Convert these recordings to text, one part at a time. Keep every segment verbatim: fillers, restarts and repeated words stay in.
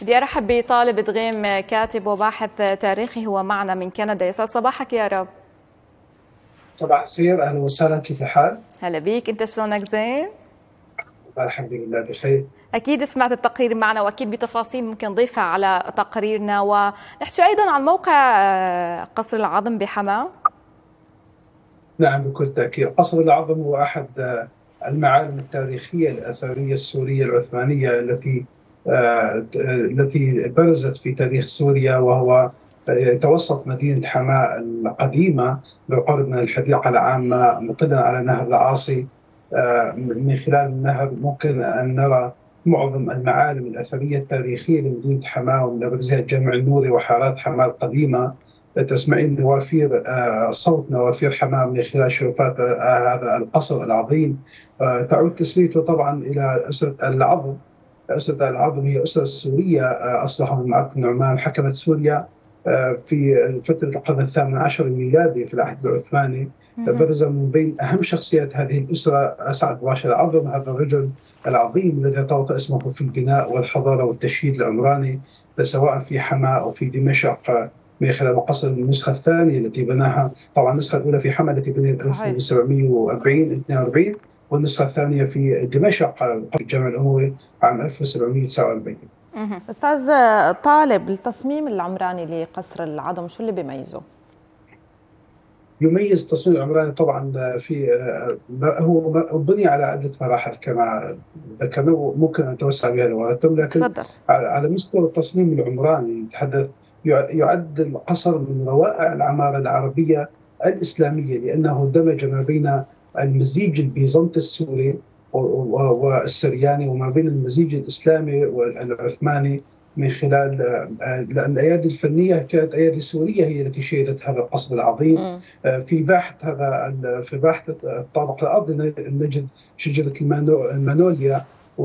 بدي ارحب بطالب دغيم، كاتب وباحث تاريخي، هو معنا من كندا. يسعد صباحك يا رب. صباح الخير، اهلا وسهلا، كيف الحال؟ هلا بيك، انت شلونك؟ زين؟ الحمد لله بخير. اكيد سمعت التقرير معنا، واكيد بتفاصيل ممكن نضيفها على تقريرنا، ونحكي ايضا عن موقع آه، قصر العظم بحماة. نعم بكل تاكيد، قصر العظم هو احد المعالم التاريخيه الاثريه السوريه العثمانيه التي آه، التي برزت في تاريخ سوريا، وهو يتوسط مدينه حماة القديمه بالقرب من الحديقه العامه مطلا على نهر العاصي. آه، من خلال النهر ممكن ان نرى معظم المعالم الاثريه التاريخيه لمدينه حماة، ومن ابرزها الجامع النوري وحارات حماة القديمه. تسمعين نوافير آه، صوت نوافير حماة من خلال شرفات آه، هذا القصر العظيم. آه، تعود تسميته طبعا الى اسره العظم. اسره العظم هي اسره سوريه، آه، اصلها من معركه النعمان، حكمت سوريا آه، في فتره القرن الثامن عشر الميلادي في العهد العثماني. برز من بين اهم شخصيات هذه الاسره اسعد باشا العظم، هذا الرجل العظيم الذي ارتبط اسمه في البناء والحضاره والتشييد العمراني، سواء في حماة او في دمشق، من خلال القصر النسخه الثانيه التي بناها. طبعا النسخه الاولى في حماه التي بنيت ألف وسبعمئة وأربعين اثنين وأربعين، والنسخه الثانيه في دمشق في الجامع الاموي عام ألف وسبعمئة وتسعة وأربعين. استاذ طالب، التصميم العمراني لقصر العظم شو اللي بيميزه؟ يميز التصميم العمراني طبعا في هو بني على عده مراحل كما ذكرنا، وممكن ان نتوسع بها لو اردتم، لكن تفضل. على مستوى التصميم العمراني نتحدث، يعد القصر من روائع العماره العربيه الاسلاميه، لانه دمج ما بين المزيج البيزنطي السوري والسرياني وما بين المزيج الاسلامي والعثماني، من خلال الايادي الفنيه. كانت ايادي سوريه هي التي شيدت هذا القصر العظيم. في باحه هذا في باحه الطابق الارضي نجد شجره المانوليا،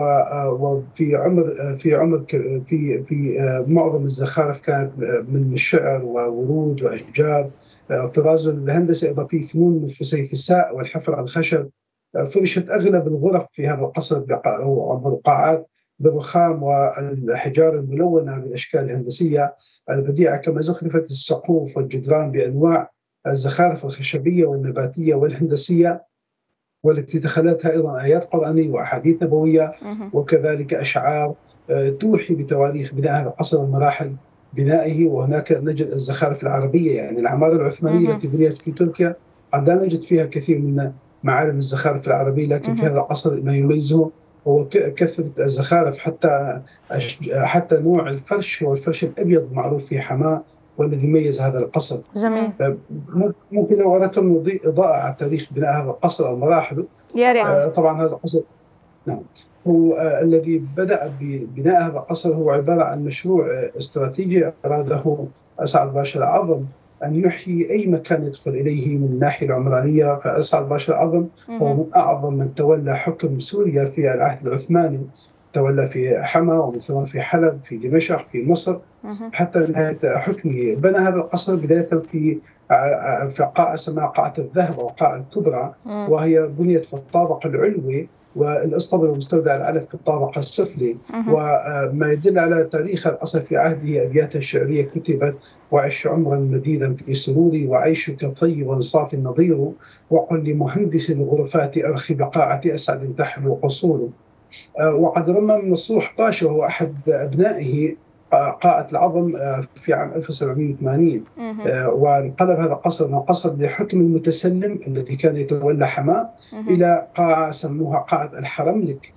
وفي عمر في عمر في في معظم الزخارف كانت من الشعر وورود واشجار. طراز الهندسه ايضا في فنون الفسيفساء والحفر على الخشب. فرشت اغلب الغرف في هذا القصر بالقاعات بالرخام والحجار الملونه بالاشكال الهندسيه البديعه، كما زخرفت السقوف والجدران بانواع الزخارف الخشبيه والنباتيه والهندسيه، والتي دخلتها ايضا ايات قرانيه واحاديث نبويه، وكذلك اشعار توحي بتواريخ بناء هذا القصر ومراحل بنائه. وهناك نجد الزخارف العربيه، يعني العماره العثمانيه التي بنيت في تركيا قد لا نجد فيها كثير من معالم الزخارف العربيه، لكن في هذا القصر ما يميزه هو كثره الزخارف. حتى حتى نوع الفرش هو الفرش الابيض معروف في حماة، والذي يميز هذا القصر. جميل. ممكن لو اردتم نضيء اضاءه على تاريخ بناء هذا القصر او مراحله. يا ريت. آه طبعا هذا القصر، نعم، هو آه الذي بدأ ببناء هذا القصر هو عباره عن مشروع آه استراتيجي اراده اسعد باشا العظم ان يحيي اي مكان يدخل اليه من الناحيه العمرانيه. فاسعد باشا العظم هو من اعظم من تولى حكم سوريا في العهد العثماني، تولى في حما ومن ثم في حلب، في دمشق، في مصر، حتى نهايه حكمه. بنى هذا القصر بدايه في في قاعه اسمها قاعه الذهب او القاعه الكبرى، وهي بنيت في الطابق العلوي، والاسطبل والمستودع العلف في الطابق السفلي. وما يدل على تاريخ القصر في عهده ابيات شعريه كتبت: وعش عمرا مديدا في سروري، وعيشك طيب صاف نظير، وقل لمهندس الغرفات ارخي بقاعه اسعد تحلو قصور. وقد رمى من الصلح باشا وهو احد ابنائه قاعة العظم في عام ألف وسبعمئة وثمانين، وانقلب هذا القصر من قصر لحكم المتسلم الذي كان يتولى حماة إلى قاعة سموها قاعة الحرملك.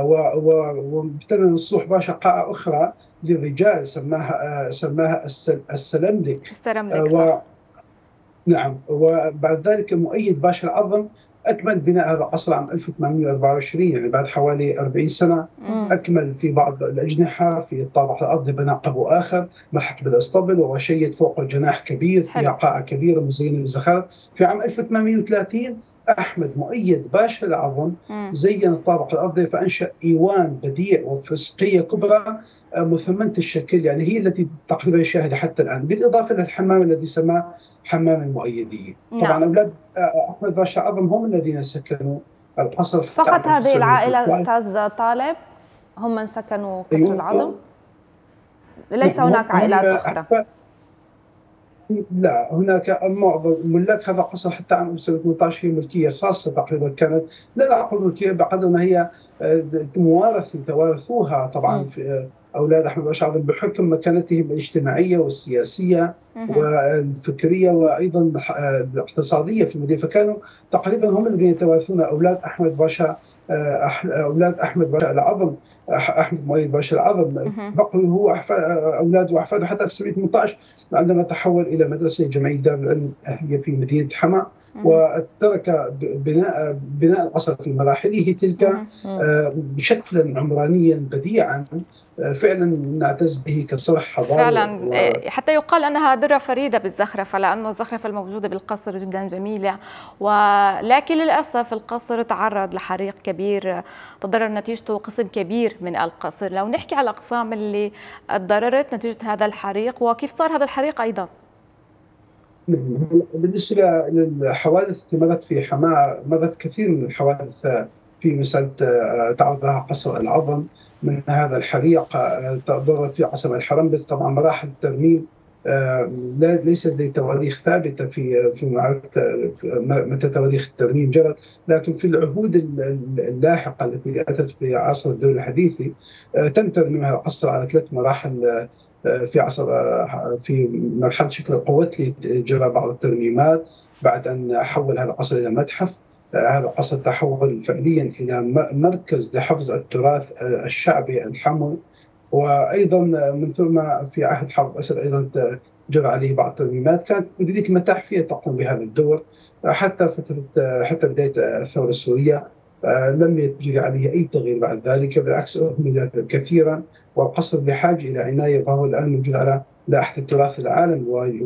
وابتنى الصلح باشا قاعة أخرى للرجال سماها سماها السلملك. السلملك صح. نعم. وبعد ذلك مؤيد باشا العظم أكمل بناء هذا القصر عام ألف وثمانمئة وأربعة وعشرين، يعني بعد حوالي أربعين سنة. أكمل في بعض الأجنحة، في الطابق الأرضي بنى قبو آخر ملحق بالأسطبل، وشيد فوق جناح كبير فيها قاعة كبيرة مزينة بالزخارف. في عام ألف وثمانمئة وثلاثين أحمد مؤيد باشا العظم زين الطابق الأرضي، فأنشأ إيوان بديع وفسقية كبرى مثمنة الشكل، يعني هي التي تقريبا شاهدة حتى الآن، بالإضافة للحمام الذي سماه حمام المؤيديين. نعم. طبعا أولاد أحمد باشا العظم هم الذين سكنوا القصر. فقط هذه العائلة أستاذ طالب هم من سكنوا قصر العظم؟ ليس هناك عائلات أخرى؟ لا، هناك معظم ملاك هذا القصر حتى عام ألف وتسعمئة وثمانية عشر هي ملكيه خاصه تقريبا، كانت لا اقول ملكيه بقدر ما هي موارثه توارثوها طبعا في اولاد احمد باشا العظم بحكم مكانتهم الاجتماعيه والسياسيه والفكريه وايضا الاقتصاديه في المدينه، فكانوا تقريبا هم الذين يتوارثون اولاد احمد باشا اولاد احمد باشا العظم احمد مؤيد باشا العظم، بقوا هو اولاده واحفاده حتى في ألف وتسعمئة وثمانية عشر عندما تحول الى مدرسه جامعيه دار العلم هي في مدينه حما، وترك بناء بناء القصر في مراحله تلك بشكلا عمرانيا بديعا فعلا نعتز به كصرح حضاري. فعلا و... حتى يقال انها درة فريدة بالزخرفة، لانه الزخرفة الموجودة بالقصر جدا جميلة، ولكن للاسف القصر تعرض لحريق كبير تضرر نتيجته قسم كبير من القصر. لو نحكي على الاقسام اللي تضررت نتيجة هذا الحريق وكيف صار هذا الحريق ايضا. بالنسبة للحوادث التي مرت في حماة، مرت كثير من الحوادث في مسألة تعرض لها قصر العظم من هذا الحريق، تضررت في قصر الحرمدك. طبعا مراحل الترميم ليس لدي تواريخ ثابته في في معرفه متى تواريخ الترميم جرت، لكن في العهود اللاحقه التي اتت في عصر الدوله الحديثه تم ترميم هذا القصر على ثلاث مراحل. في عصر في مرحله شكل القوتلي جرى بعض الترميمات بعد ان حول هذا القصر الى متحف. هذا القصر تحول فعليا الى مركز لحفظ التراث الشعبي الحموي، وايضا من ثم في عهد حافظ اسد ايضا جرى عليه بعض الترميمات. كانت مديريه المتاحف هي تقوم بهذا الدور حتى فتره حتى بدايه الثوره السوريه، لم يجري عليه اي تغيير بعد ذلك، بالعكس اهمل كثيرا، والقصر بحاجه الى عنايه، فهو الان موجود على لائحه التراث العالمي،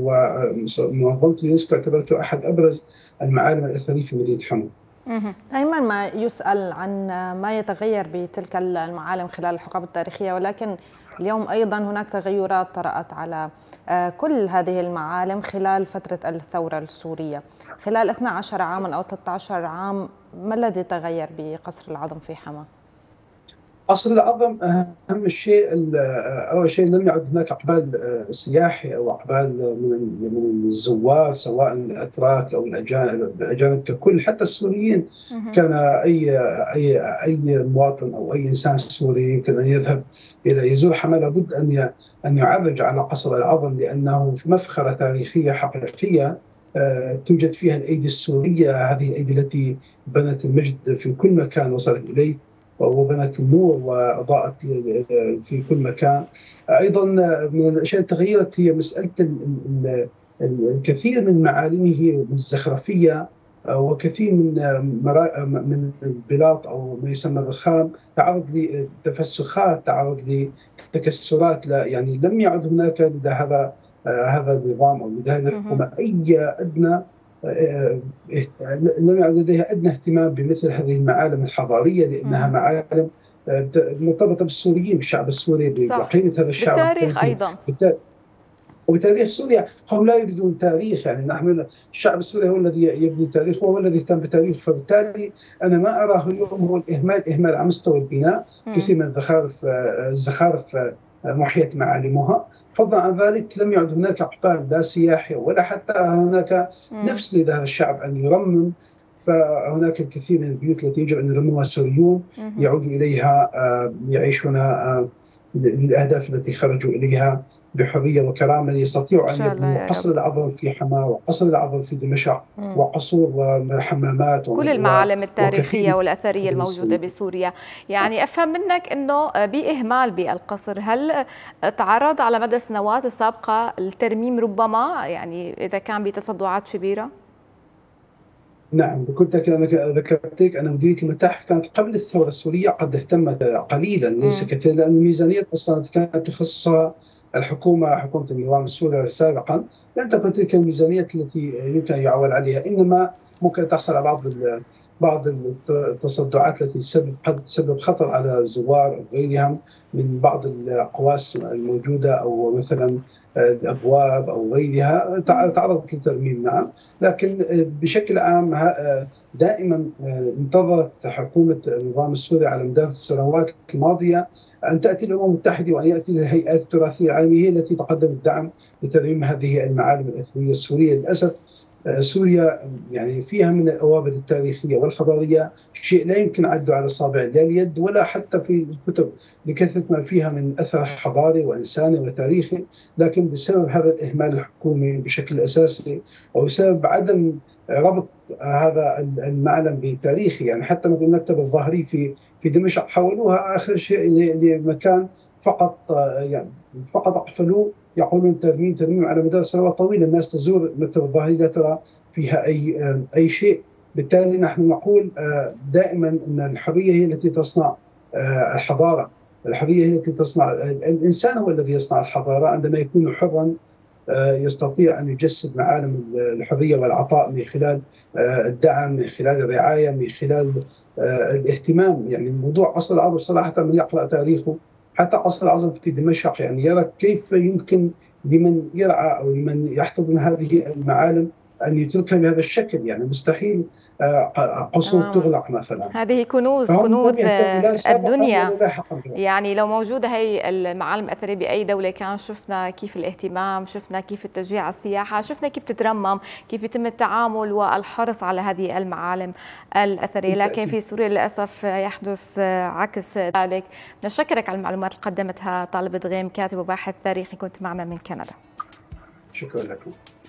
ومنظمه اليونسكو اعتبرته احد ابرز المعالم الاثريه في مدينه حما. دائما ما يسأل عن ما يتغير بتلك المعالم خلال الحقب التاريخية، ولكن اليوم أيضا هناك تغيرات طرأت على كل هذه المعالم خلال فترة الثورة السورية. خلال اثني عشر عاما أو ثلاثة عشر عام ما الذي تغير بقصر العظم في حما؟ قصر العظم اهم شيء اول شيء لم يعد هناك اقبال سياحي او اقبال من من الزوار سواء الاتراك او الاجانب الاجانب ككل، حتى السوريين. كان اي اي اي مواطن او اي انسان سوري يمكن ان يذهب الى يزور حما لابد ان ان يعرج على قصر العظم، لانه مفخره تاريخيه حقيقيه توجد فيها الايدي السوريه، هذه الايدي التي بنت المجد في كل مكان وصلت اليه، وبنت النور واضاءت في كل مكان. ايضا من الاشياء التي تغيرت هي مساله الكثير من معالمه من الزخرفيه، وكثير من من البلاط او ما يسمى الرخام تعرض لتفسخات، تعرض لتكسرات، لا يعني لم يعد هناك لدى هذا هذا النظام او لدى هذه الحكومه اي ادنى لم يعد لديها ادنى اهتمام بمثل هذه المعالم الحضاريه، لانها مم. معالم مرتبطه بالسوريين، بالشعب السوري، بقيمه هذا الشعب، بالتاريخ ايضا، وبتاريخ سوريا. هم لا يريدون تاريخ، يعني نحن الشعب السوري هو الذي يبني تاريخ، وهو الذي يهتم بتاريخ. فبالتالي انا ما اراه اليوم هو الاهمال، اهمال على مستوى البناء. كثير من الزخارف الزخارف محيت معالمها، فضلا عن ذلك لم يعد هناك اقبال لا سياحي ولا حتى هناك نفس لدى هذا الشعب ان يرمم. فهناك الكثير من البيوت التي يجب ان يرممها السوريون يعودوا اليها يعيشون للاهداف التي خرجوا اليها بحريه وكرامه، ليستطيعوا ان يبنوا قصر العظم في حما وقصر العظم في دمشق وقصور وحمامات كل المعالم التاريخيه والاثريه الموجوده بسوريا. يعني افهم منك انه باهمال بالقصر، هل تعرض على مدى السنوات السابقه الترميم ربما، يعني اذا كان بتصدعات شبيره؟ نعم بكل تأكيد. أنا ذكرت لك أن مديرية المتاحف كانت قبل الثورة السورية قد اهتمت قليلا ليس كثيرا، لأن الميزانية أصلا كانت تخصصها الحكومة، حكومة النظام السوري سابقا، لم تكن تلك الميزانية التي يمكن أن يعول عليها، إنما ممكن تحصل على بعض بعض التصدعات التي تسبب تسبب خطر على الزوار او غيرها من بعض الاقواس الموجوده، او مثلا الابواب او غيرها تعرضت لترميم. نعم، لكن بشكل عام دائما انتظرت حكومه النظام السوري على مدار السنوات الماضيه ان تاتي الامم المتحده وان ياتي الهيئات التراثيه العالميه هي التي تقدم الدعم لترميم هذه المعالم الاثريه السوريه. للاسف سوريا يعني فيها من الأوابد التاريخية والحضارية شيء لا يمكن عده على أصابع لا اليد ولا حتى في الكتب، لكثرة ما فيها من أثر حضاري وإنساني وتاريخي، لكن بسبب هذا الإهمال الحكومي بشكل أساسي وبسبب عدم ربط هذا المعلم بتاريخي، يعني حتى المكتب الظاهري في في دمشق حولوها آخر شيء لمكان فقط، يعني فقط أقفلوه يقولون ترميم ترميم على مدار سنوات طويله. الناس تزور المكتبه الظاهري لا ترى فيها اي اي شيء. بالتالي نحن نقول دائما ان الحريه هي التي تصنع الحضاره، الحريه هي التي تصنع الانسان، هو الذي يصنع الحضاره عندما يكون حرا يستطيع ان يجسد معالم الحريه والعطاء من خلال الدعم، من خلال الرعايه، من خلال الاهتمام. يعني موضوع عصر العرب صراحه من يقرا تاريخه حتى عصر العظم في دمشق يعني يرى كيف يمكن لمن يرعى او لمن يحتضن هذه المعالم ان يتركها بهذا الشكل. يعني مستحيل قصور تغلق مثلا. هذه كنوز كنوز الدنيا. يعني لو موجوده هي المعالم الاثريه باي دوله كان، شفنا كيف الاهتمام، شفنا كيف التشجيع على السياحه، شفنا كيف تترمم، كيف يتم التعامل والحرص على هذه المعالم الاثريه. لكن في سوريا للاسف يحدث عكس ذلك. نشكرك على المعلومات اللي قدمتها طالب دغيم، كاتب وباحث تاريخي، كنت معنا من كندا. شكرا لكم.